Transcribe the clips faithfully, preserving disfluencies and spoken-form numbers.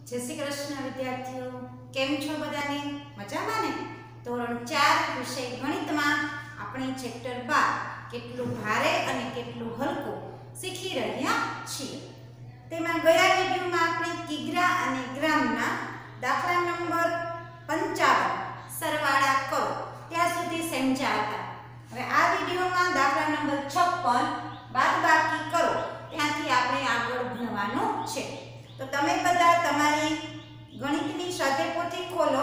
जय श्री कृष्ण विद्यार्थीओ केम छो बधाने मजामां ने। धोरण चार विषय गणित में अपने चेप्टर बार केटलुं भारे अने केटलुं हलकું शीखी रह्या छीए। तेमां गया विडियो में आपणे किग्रा अने ग्रामना दाखला नंबर पंचावन सरवाळा करो त्यां सुधी समझ्या हता। हवे आ विडियो में दाखला नंबर छप्पन बादबाकी करो त्यांथी आपणे आगळ भणवानुं छे। तो तमे बधा तमारी गणितनी स्वाध्यायपोथी खोलो।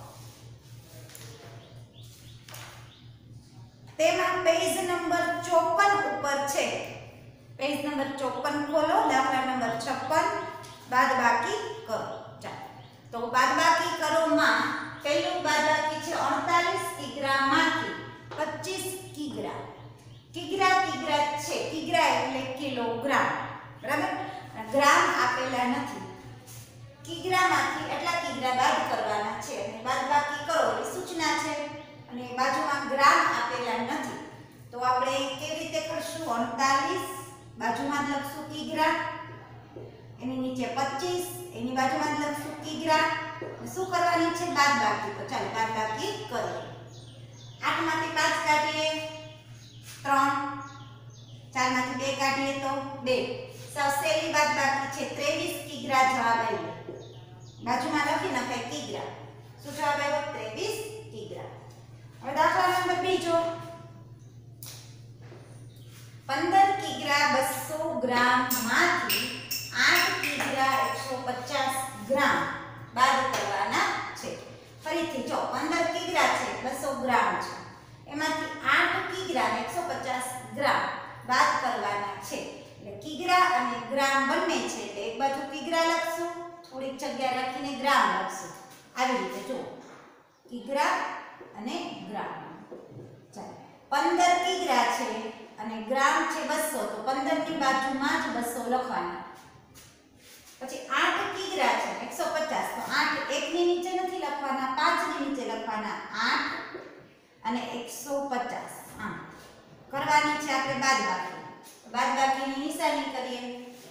तेमां पेज नंबर चौपन उपर छे। पेज नंबर चौपन खोलो। दाखला नंबर छप्पन बादबाकी करो। चालो तो बादबाकी करो मां पहेलुं बादबाकी छे अड़तालीस किग्रा मांथी पच्चीस किग्रा। किग्रा किग्रा छे, किग्रा एटले किलोग्राम, बराबर। ग्राम आपेला नथी। किग्रामांथी એટલા કિગ્રા બાદ કરવાના છે અને બાદબાકી કરો એ સૂચના છે અને બાજુમાં ગ્રામ આપેલા નથી તો આપણે કેવી રીતે કરશું? અડતાલીસ બાજુમાં જ લખશું કિગ્રા, એની નીચે પચીસ, એની બાજુમાં જ લખશું કિગ્રા। શું કરવાની છે? બાદબાકી। તો ચાલો બાદબાકી કરીએ। આઠ માંથી પાંચ કાઢીએ ત્રણ, ચાર માંથી બે કાઢીએ તો બે। સૌસેલી બાદબાકી છે ત્રેવીસ કિગ્રા જવાબ આવ્યો। बाजू में लखी नखाय किग्रा। શું જવાબ આવ્યો? ત્રેવીસ કિગ્રા। હવે દાખલા નંબર બીજો પંદર કિગ્રા બસો ગ્રામ માંથી આઠ કિગ્રા એકસો પચાસ ગ્રામ બાદ કરવાના છે। ફરીથી જો પંદર કિગ્રા છે બસો ગ્રામ છે એમાંથી આઠ કિગ્રા ને એકસો પચાસ ગ્રામ બાદ કરવાના છે। એટલે કિગ્રા અને ગ્રામ બંને છે એટલે એક બાજુ કિગ્રા લખશું, थोड़ी जग्या राखीने ग्राम लखशुं। आवी रीते जो किग्रा अने ग्राम। चालो पंदर किग्रा छे अने ग्राम छे बसो तो पंदर नी बाजुमां ज बसो लखवाना। पछी आठ किग्रा छे एकसो पचास तो आठ एक नी नीचे नथी लखवाना, पांच नी नीचे लखवाना। आठ अने एकसो पचास आम करवानी छे आपणे बादबाकी। बादबाकीनी निशानी करीए।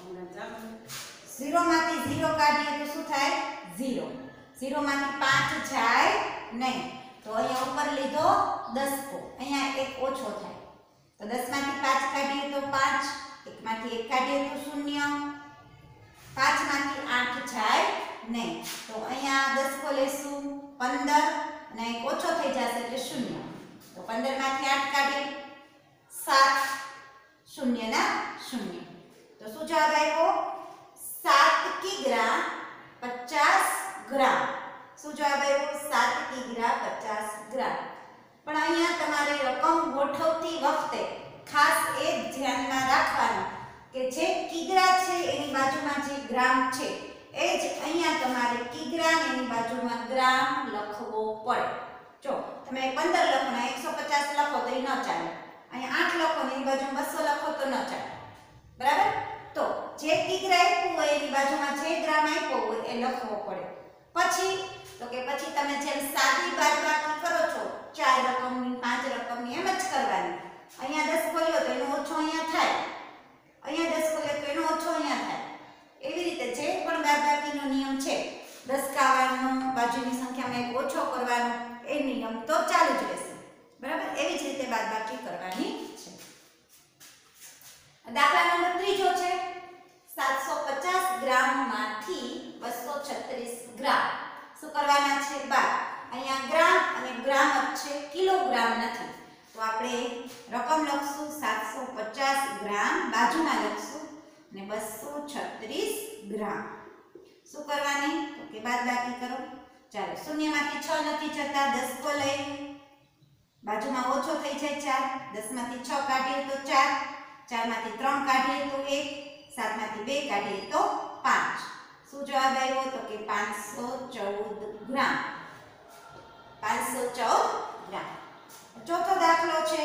जीरो मांथी जीरो काढीए तो शुं थाय? जीरो। जीरो मांथी पांच जाय नहीं तो अहींया उपर लीधो दस को, अहींया एक ओछो थाय तो दस मांथी पांच काढीए तो पांच, एक मांथी एक काढीए तो शून्य, पांच मांथी आठ जाय नहीं तो अहींया दस को लेशुं पंदर अने एक ओछो थई जशे એટલે शून्य। तो पंदर मांथी आठ काढीए सात, शून्य ना शून्य। तो शुं जवाब आव्यो? सात किग्रा पचास ग्राम। શું જવાબ આવ્યો? સાત કિગ્રા પચાસ ગ્રામ। પણ અહીંયા તમારે રકમ ગોઠવતી વખતે ખાસ એ ધ્યાનમાં રાખવાનું કે જે કિગ્રા છે એની બાજુમાં જે ગ્રામ છે એ જ અહીંયા તમારે કિગ્રા ને એની બાજુમાં ગ્રામ લખવો પડે। જો તમે પંદર લખો ને એકસો પચાસ લખો તો એ ન ચાલે, અહીંયા આઠ લખો ને એની બાજુમાં બસો લખો તો ન ચાલે, બરાબર। तो जे किग्रा आप्युं होय एनी बाजुमां जे ग्राम आप्यो होय ए लखवो पड़े। पछी तो के पछी तमे जेम सादी बादबाकी करो छो चार रकमनी पांच रकमनी एम ज करवानी। अहींया दस खोल्यो तो एनो ओछो अहींया थाय, अहींया दस खोल्यो तो एनो ओछो अहींया थाय। एवी रीते जे पण बादबाकीनो नियम छे दसकावानो बाजुनी संख्यामां एक ओछो करवानो ए नियम तो चालू ज रहेशे, बराबर। एवी ज रीते बादबाकी करवानी छे। दाखला नंबर तीजो छे सात सौ पचास ग्राम मांथी बसो छत्रीस ग्राम। शुं करवाना छे? बाद। अहींया ग्राम अने ग्राम ज छे, किलोग्राम नथी तो आपणे रकम लखशुं सात सौ पचास ग्राम, बाजुमां लखशुं अने बसो छत्रीस ग्राम। शुं करवानी? तो के बादबाकी करो। चालो शून्यमांथी छ नथी जता, दस को लई बाजुमां ओछो थई जाय चार, दस मांथी छ काढीए तो चार, चार मांथी त्रण काढीए तो एक, सात मांथी बे काढीए तो पांच। शुं जवाब आव्यो? तो के पांच सौ चौदह ग्राम। पांच सौ चौदह ग्राम। चौथो दाखलो छे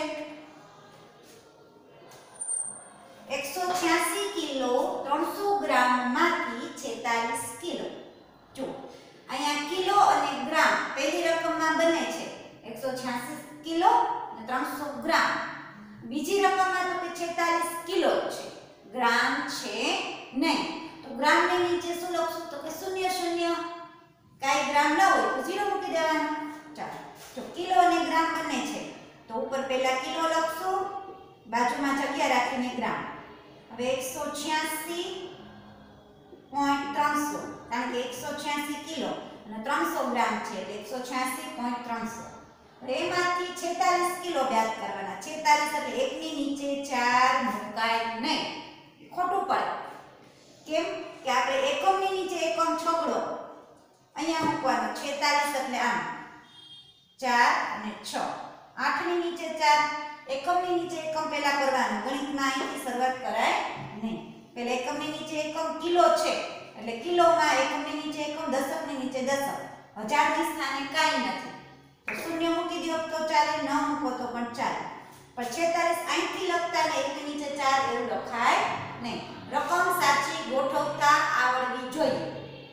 एक सौ छियासी किलो तीन सौ ग्राम मांथी छेतालीस किलो। जो अहींया किलो अने ग्राम पहेली रकममां बने छे एक सौ छियासी किलो अने तीन सौ ग्राम। बीजी रकममां तो के छेतालीस किलो छे, ग्राम छे नहीं। तो ગ્રામની નીચે શું લખશું તો કે શૂન્ય શૂન્ય, કાંઈ ગ્રામ ન હોય તો ઝીરો મૂકી દેવાનો. ચાલો જો કિલો અને ગ્રામ બંને છે તો ઉપર પહેલા કિલો લખશું, બાજુમાં જગ્યા રાખીને ગ્રામ. હવે એકસો છ્યાસી પોઈન્ટ ત્રણસો, કારણ કે એકસો છ્યાસી કિલો અને ત્રણસો ગ્રામ છે એટલે એકસો છ્યાસી પોઈન્ટ ત્રણસો. એમાંથી છેતાલીસ કિલો બાદ કરવાના. છેતાલીસ એટલે એકની નીચે ચાર મુકાય નહીં, ખોટું પડે. કેમ કે આપણે એકમની નીચે એકમ છગડો અહીંયા મૂકવાનો. છેતાલીસ એટલે આમ ચાર અને છ, આઠની નીચે ચાર, એકમની નીચે એકમ પહેલા કરવાનું. ગણિતમાં અહીંથી શરૂઆત કરાય નહીં. પહેલા એકમની નીચે એકમ કિલો છે એટલે કિલોમાં એકમની નીચે એકમ, દશકની નીચે દશક, હજારની સ્થાને કાંઈ નથી. શૂન્ય મૂકી દો તો ચાલે, ન મૂકો તો પણ ચાલે. પણ છેતાલીસ અહીંથી લખતા ને એકની નીચે ચાર એવું લખાય નહીં. રકમ સાચી ગોઠવતા આવડવી જોઈએ.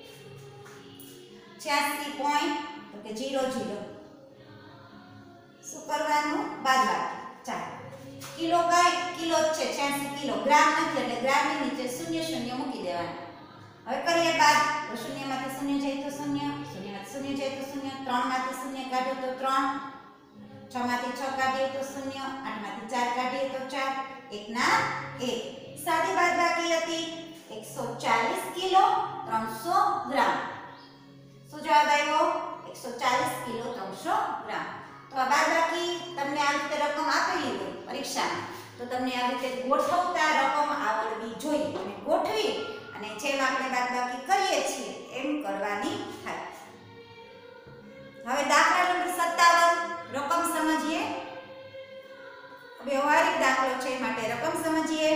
છ્યાસી પોઈન્ટ તો કે ઝીરો ઝીરો શું કરવાનું? બાદબાકી. ચાલો કિલો કાંઈ કિલો જ છે, છ્યાસી કિલો. ગ્રામ નથી એટલે ગ્રામની નીચે શૂન્ય શૂન્ય મૂકી દેવાનું. હવે કરીએ બાદ તો શૂન્યમાંથી શૂન્ય જાય તો શૂન્ય, શૂન્યમાંથી શૂન્ય જાય તો શૂન્ય, ત્રણ માંથી શૂન્ય કાઢો તો ત્રણ, છ માંથી છ કાઢીએ તો શૂન્ય, આઠ માંથી ચાર કાઢીએ તો ચાર, એક ના એક. સાદી બાદબાકી હતી એકસો ચાલીસ કિલો ત્રણસો ગ્રામ. શું જવાબ આવ્યો? એકસો ચાલીસ કિલો ત્રણસો ગ્રામ. તો આ બાદબાકી તમને આ રીતે રકમ આપેલી હોય પરીક્ષામાં તો તમને આ રીતે ગોઠવતા રકમ આવડવી જોઈએ. અને ગોઠવી અને જેમ આપણે બાદબાકી કરીએ છીએ એમ કરવાની થાય. હવે દાખલા નંબર સત્તાવન રકમ સમજીએ. વ્યવહારિક દાખલો છે માટે રકમ સમજીએ.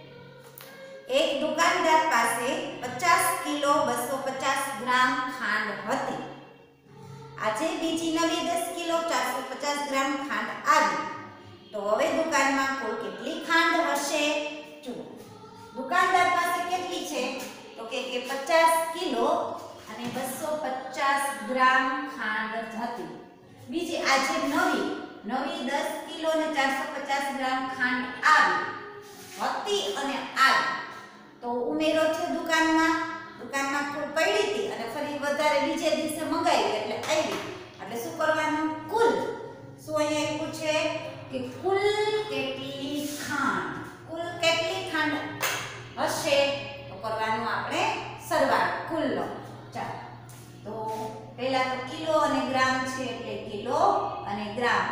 એક દુકાનદાર પાસે પચાસ કિલો બસો પચાસ ગ્રામ ખાંડ હતી. આજે બીજી નવી દસ કિલો ચારસો પચાસ ગ્રામ ખાંડ આવી. તો હવે દુકાનમાં કુલ કેટલી ખાંડ હશે? જુઓ દુકાનદાર પાસે કેટલી છે તો કે કે પચાસ કિલો અને બસો પચાસ ગ્રામ ખાંડ હતી. બીજી આજે નવી નવી દસ કિલો અને ચારસો પચાસ ગ્રામ ખાંડ આવી હતી અને આવી. તો ઉમેરો છે દુકાનમાં, દુકાનમાં કુલ પડી હતી અને ફરી વધારે બીજે દિવસે મંગાવી એટલે આવી. એટલે શું કરવાનું? કુલ. શું અહીંયા આપ્યું છે કે કુલ કેટલી ખાંડ, કુલ કેટલી ખાંડ હશે તો કરવાનું આપણે સરવાળો કુલનો. ચાલો તો પહેલા તો કિલો અને ગ્રામ છે એટલે કિલો અને ગ્રામ.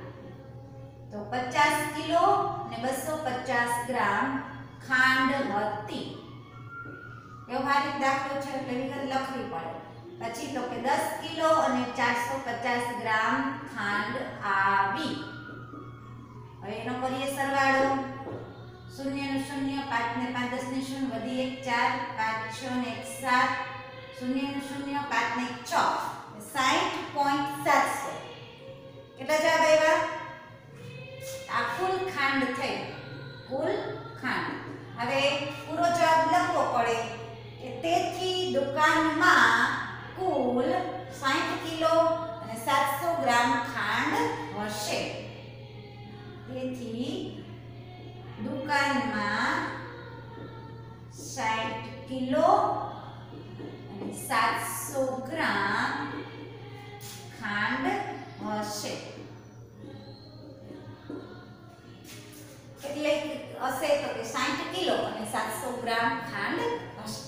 તો પચાસ કિલો અને બસો પચાસ ગ્રામ ખાંડ હતી. વ્યવહારિક દાખલો છે એટલે વિગત લખવી પડે. પછી તો કે દસ કિલો અને ચારસો પચાસ ગ્રામ ખાંડ આવી. હવે એનો કરીએ સરવાળો. શૂન્ય ને શૂન્ય, પાંચ ને પાંચ, દસ ને શૂન્ય, વધી એક ચાર, પાંચ છ ને એક સાત, શૂન્ય ને શૂન્ય, પાંચ ને એક છ, સાઠ પોઈન્ટ સાતસો. કેટલા જવાબ આવ્યા? આ કુલ ખાંડ થઈ, કુલ ખાંડ. હવે પૂરો જવાબ લખવો પડે કે તેથી દુકાનમાં કુલ સાઠ કિલો અને સાતસો ગ્રામ ખાંડ હશે. તેથી દુકાનમાં સાઠ કિલો અને સાતસો ગ્રામ ખાંડ હશે. એટલે હશે તો કે સાઠ કિલો અને સાતસો ગ્રામ ખાંડ હશે.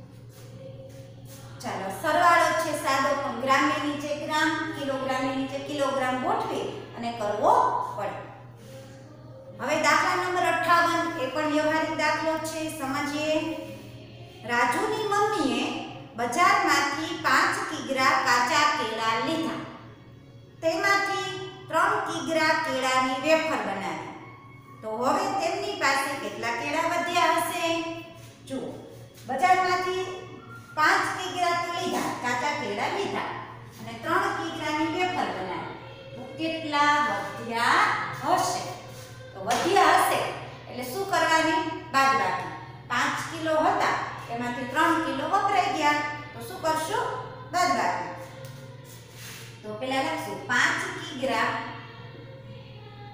ચાલો સરવાળો છે સાદો પણ ગ્રામની નીચે ગ્રામ, કિલોગ્રામની નીચે કિલોગ્રામ ગોઠવી અને કરવો પડે. હવે દાખલા નંબર અઠ્ઠાવન એ પણ વ્યવહારિક દાખલો છે, સમજીએ. રાજુની મમ્મીએ બજારમાંથી પાંચ કિગ્રા કાચા કેળા લીધા. તેમાંથી ત્રણ કિગ્રા કેળાની વેફર બનાવી. તો હવે તેમની પાસે કેટલા કેળા વધ્યા હશે? જુઓ બજારમાંથી પાંચ કિગ્રા તો લીધા, કાચા કેળા લીધા અને ત્રણ કિગ્રાની વેફર બનાવી. તો કેટલા વધ્યા હશે? તો વધ્યા હશે એટલે શું કરવાની? બાદબાકી. પાંચ કિલો હતા એમાંથી ત્રણ કિલો વપરાઈ ગયા તો શું કરશું? બાદબાકી. તો પેલા લખશું પાંચ કિગ્રા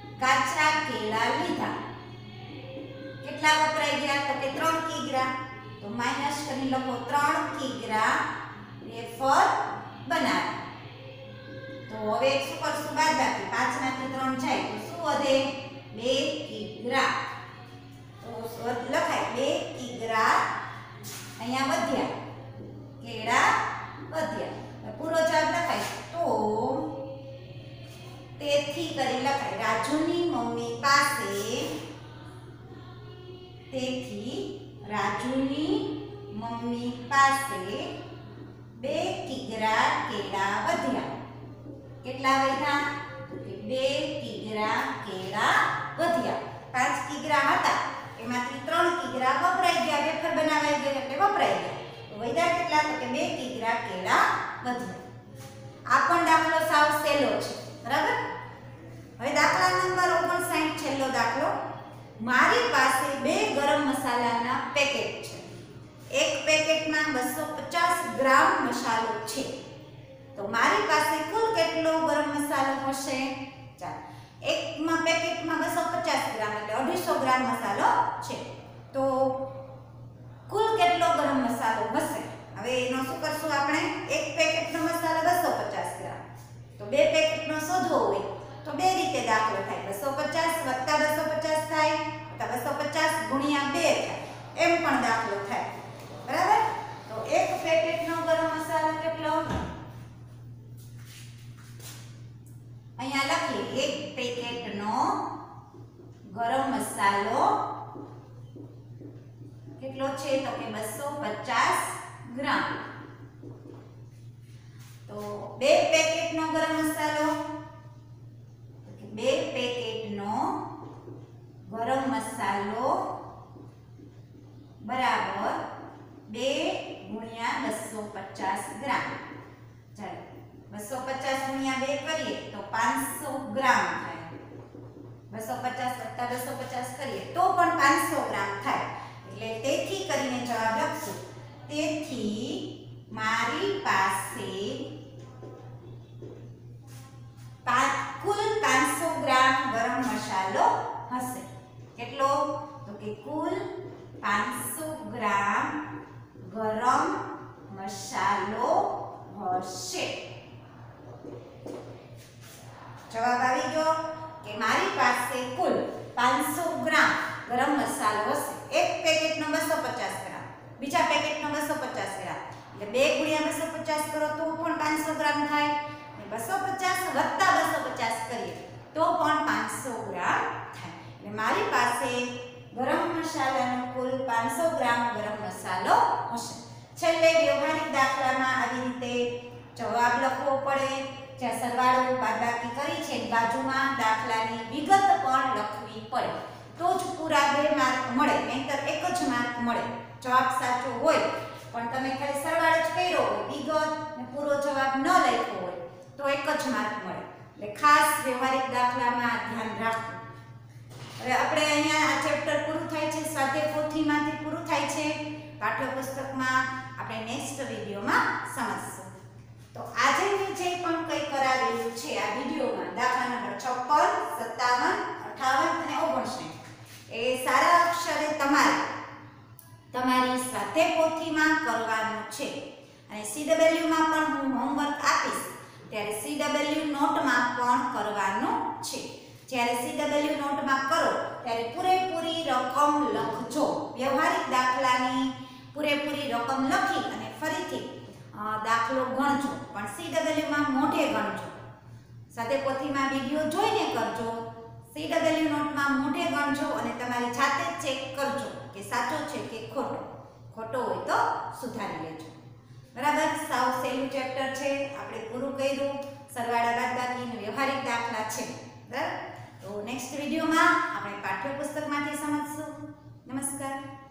કાચા કેળા લીધા. કેટલા વપરાઈ ગયા? તો કે ત્રણ કિગ્રા. તો માઈનસ કરી લખો ત્રણ કિગ્રા વેફર બનાવે. તો હવે શું કરશું? બાદબાકી. પાંચ માંથી ત્રણ જાય તો શું વધે? બે કિગ્રા. તો લખાય બે કિગ્રા અહીંયા વધ્યા, કેળા વધ્યા. પૂરો જવાબ લખાય તો તેથી કરી લખાય રાજુની મમ્મી પાસે તેથી રાજુની મમ્મી પાસે બે કિગ્રા કેળા વધ્યા. કેટલા વધ્યા? બે કિગ્રા કેળા વધ્યા. પાંચ કિગ્રા હતા એમાંથી ત્રણ કિગ્રા વપરાઈ ગયા, વેફર બનાવાઈ ગયા એટલે વપરાઈ ગયા. તો વધ્યા કેટલા? તો કે બે કિગ્રા કેળા વધ્યા. આ પણ દાખલો સાવ સહેલો છે, બરાબર. હવે દાખલા નંબર ઓગણસાઠ, છેલ્લો દાખલો. મારી પાસે બે ગરમ મસાલાના પેકેટ છે. એક પેકેટમાં બસો પચાસ ગ્રામ મસાલો છે. તો મારી પાસે કુલ કેટલો ગરમ મસાલો હશે? ચાલો, એકમાં પેકેટમાં બસો પચાસ ગ્રામ એટલે અઢીસો ગ્રામ મસાલો છે. તો કુલ કેટલો ગરમ મસાલો હશે? હવે એનો શું કરશું આપણે? એક પેકેટનો મસાલો બસો પચાસ ગ્રામ, તો બે પેકેટનો શોધવો હોય તો બે રીતે દાખલો થાય. બસો પચાસ વત્તા બસો પચાસ થાય, વત્તા બસો પચાસ ગુણ્યા બે થાય, એમ પણ દાખલો થાય, બરાબર. તો એક પેકેટનો ગરમ મસાલો કેટલો? અહીંયા લખીએ એક પેકેટનો ગરમ મસાલો કેટલો છે? તો કે બસો પચાસ ગ્રામ. તો બે પેકેટનો ગરમ મસાલો, બે પેકેટનો ગરમ મસાલો બરાબર બે ગુણ્યા બસો પચાસ ગ્રામ. ચાલો, બસો પચાસ ગુણ્યા બે કરીએ તો પાંચસો ગ્રામ થાય. બસો પચાસ વત્તા બસો પચાસ કરીએ તો પણ પાંચસો ગ્રામ થાય. એટલે તેથી કરીને જવાબ લખશું. તેથી મારી પાસે કુલ પાંચસો ગ્રામ ગરમ મસાલો હશે. કેટલો? તો કે કુલ પાંચસો ગ્રામ ગરમ મસાલો હશે. જવાબ આવી ગયો કે મારી પાસે કુલ પાંચસો ગ્રામ ગરમ મસાલો હશે. એક પેકેટનો બસો પચાસ ગ્રામ, બીજા પેકેટનો બસો પચાસ ગ્રામ, એટલે બે ગુણ્યા બસો પચાસ કરો તો પણ પાંચસો ગ્રામ થાય. બસો પચાસ વત્તા બસો પચાસ કરીએ તો પણ પાંચસો ગ્રામ થાય. એટલે મારી પાસે ગરમ મસાલાનો કુલ પાંચસો ગ્રામ ગરમ મસાલો હશે. છેલ્લે વ્યવહારિક દાખલામાં આવી રીતે જવાબ લખવો પડે. જ્યાં સરવાળો બાદબાકી કરી છે બાજુમાં દાખલાની વિગત પણ લખવી પડે, તો જ પૂરા બે માર્ક મળે, નહીંતર એક જ માર્ક મળે. જવાબ સાચો હોય પણ તમે ખાલી સરવાળો જ કર્યો હોય, વિગત ને પૂરો જવાબ ન લખ્યો હોય તો એક જ માર્ક મળે. એટલે ખાસ વ્યવહારિક દાખલામાં ધ્યાન રાખવું. હવે આપણે અહીંયા આ ચેપ્ટર પૂરું થાય છે, સ્વાધ્યાય પોથીમાંથી પૂરું થાય છે. પાઠ્યપુસ્તકમાં આપણે નેક્સ્ટ વિડીયોમાં સમજશું. તો આજે મેં જે પણ કંઈ કરાવેલું છે આ વિડીયોમાં, દાખલા નંબર છપ્પન, સત્તાવન, અઠાવન અને ઓગણસાઠ, એ સારા અક્ષરે તમારે તમારી સ્વાધ્યાય પોથીમાં કરવાનું છે. અને સીડબ્લ્યુમાં પણ હું હોમવર્ક આપીશ ત્યારે સીડબ્લ્યુ નોટમાં પણ કરવાનું છે. જ્યારે સીડબ્લ્યુ નોટમાં કરો ત્યારે પૂરેપૂરી રકમ લખજો. વ્યવહારિક દાખલાની પૂરેપૂરી રકમ લખી અને ફરીથી દાખલો ગણજો, પણ સીડબ્લ્યુમાં મોઢે ગણજો. સાથે પોથીમાં વિડીયો જોઈને કરજો, સીડબ્લ્યુ નોટમાં મોઢે ગણજો અને તમારી જાતે જ ચેક કરજો કે સાચો છે કે ખોટો. ખોટો હોય તો સુધારી લેજો. બરાબર. સાવ સહેલું ચેપ્ટર છે, આપણે પૂરું કર્યું. સરવાળા બાદબાકી વ્યવહારિક દાખલા છે, બરાબર. તો નેક્સ્ટ વિડીયોમાં આપણે પાઠ્યપુસ્તકમાંથી સમજશું. નમસ્કાર.